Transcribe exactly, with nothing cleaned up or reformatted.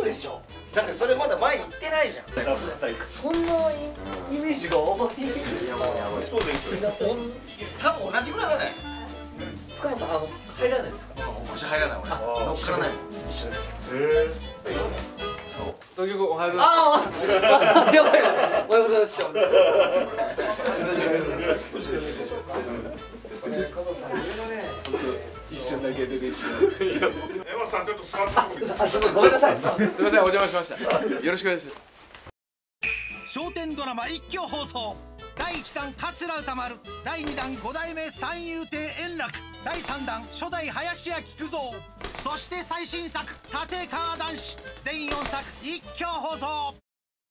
嘘でしょ。だってそれまだ前行ってないじゃん。そんなイメージがあんまり。いやもうやばい。そうですよ。多分同じぐらいだね。塚本さん、あの入らないですか。腰入らない俺。乗っからないもん。一緒です。へえ。そう。東京おはようございます。ああ。やばいわ。おはようございます。一瞬だけ出てきて。エマさんちょっと座って。あ、すみません、ごめんなさい。すみません、お邪魔しました。よろしくお願いします。 笑点ドラマ一挙放送。だいいちだん桂歌丸、だいにだん五代目三遊亭円楽、だいさんだん初代林家木久蔵、そして最新作立川談志、全よんさく一挙放送。